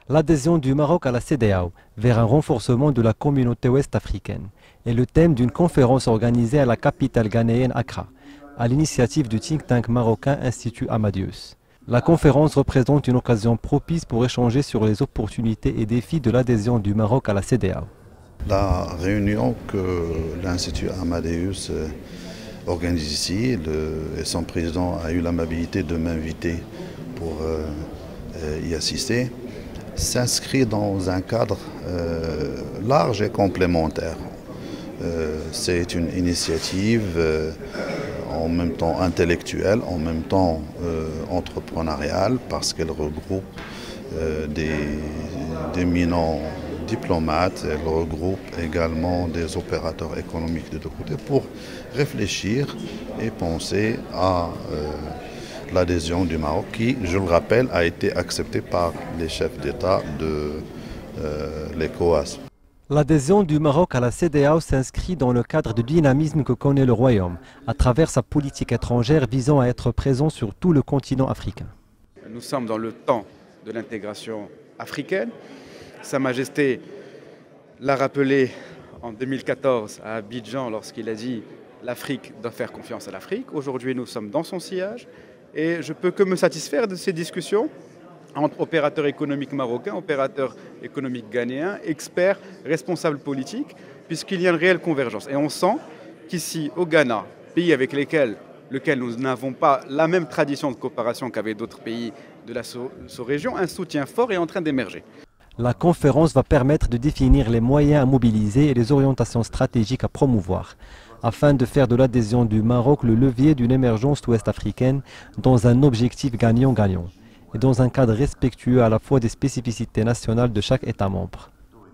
L'adhésion du Maroc à la CEDEAO vers un renforcement de la communauté ouest-africaine est le thème d'une conférence organisée à la capitale ghanéenne Accra, à l'initiative du think tank marocain Institut Amadeus. La conférence représente une occasion propice pour échanger sur les opportunités et défis de l'adhésion du Maroc à la CEDEAO. La réunion que l'Institut Amadeus organise ici, et son président a eu l'amabilité de m'inviter pour y assister, s'inscrit dans un cadre large et complémentaire. C'est une initiative en même temps intellectuelle, en même temps entrepreneuriale, parce qu'elle regroupe d'éminents diplomates, elle regroupe également des opérateurs économiques de deux côtés pour réfléchir et penser à l'adhésion du Maroc qui, je le rappelle, a été acceptée par les chefs d'État de l'ECOWAS. L'adhésion du Maroc à la CEDEAO s'inscrit dans le cadre du dynamisme que connaît le Royaume, à travers sa politique étrangère visant à être présent sur tout le continent africain. Nous sommes dans le temps de l'intégration africaine. Sa Majesté l'a rappelé en 2014 à Abidjan lorsqu'il a dit « l'Afrique doit faire confiance à l'Afrique ». Aujourd'hui, nous sommes dans son sillage et je ne peux que me satisfaire de ces discussions entre opérateurs économiques marocains, opérateurs économiques ghanéens, experts, responsables politiques, puisqu'il y a une réelle convergence. Et on sent qu'ici, au Ghana, pays avec lequel nous n'avons pas la même tradition de coopération qu'avec d'autres pays de la sous-région, un soutien fort est en train d'émerger. La conférence va permettre de définir les moyens à mobiliser et les orientations stratégiques à promouvoir, afin de faire de l'adhésion du Maroc le levier d'une émergence ouest-africaine dans un objectif gagnant-gagnant, et dans un cadre respectueux à la fois des spécificités nationales de chaque État membre.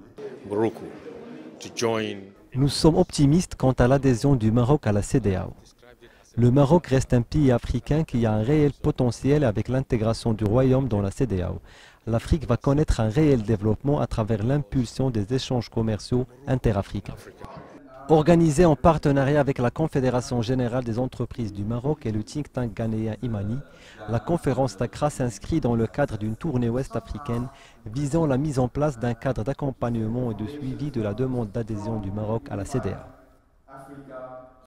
Nous sommes optimistes quant à l'adhésion du Maroc à la CEDEAO. Le Maroc reste un pays africain qui a un réel potentiel avec l'intégration du Royaume dans la CEDEAO. L'Afrique va connaître un réel développement à travers l'impulsion des échanges commerciaux interafricains. Organisée en partenariat avec la Confédération générale des entreprises du Maroc et le think tank ghanéen Imani, la conférence d'Accra s'inscrit dans le cadre d'une tournée ouest-africaine visant la mise en place d'un cadre d'accompagnement et de suivi de la demande d'adhésion du Maroc à la CEDEAO.